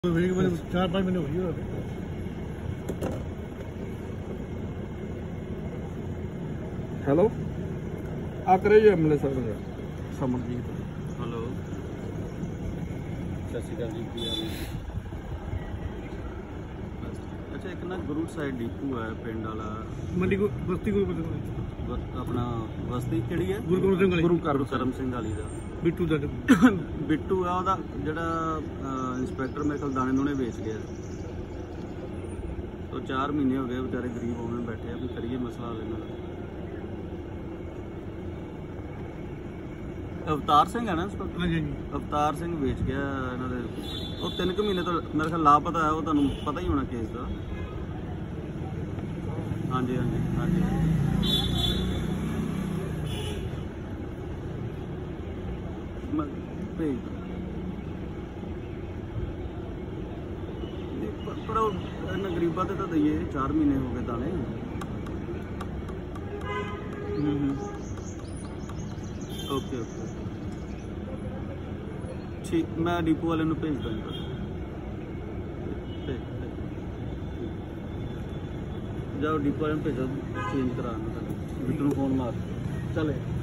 4-5 महीने हो गए। हेलो आ करे जी एमएलए साहब समरजीत। हेलो सत श्री अकाल जी की हाल है। अच्छा एक ना गुरु साइड डिपू है पिंड वाला मंडी को बस्ती को अपना बस्ती किहड़ी है गुरु करम सिंह वाली का बिट्टू दा बिट्टू है ਉਹਦਾ ਜਿਹੜਾ इंस्पैक्टर मेरे को दाने दूने बेच गया। तो 4 महीने हो गए बेचारे गरीब होने बैठे हैं, करिए मसला हल इन्हां दा। अवतार सिंह है ना इंस्पैक्टर? हाँ जी अवतार सिंह बेच गया इन्हां दे। ਉਹ 3 महीने तो मेरे ख्याल लापता है, वो तुहानूं पता ही होना केस का। हाँ जी हाँ जी हाँ जी मैं भेज पर इन्हें गरीबा तो दईए 4 महीने हो गए दाने। ओके ओके ठीक, मैं डिपो वाले नूं भेज दूँगा। जाओ डिपो वाले भेजो चेंज करा बिट्टू नूं फोन मार चले।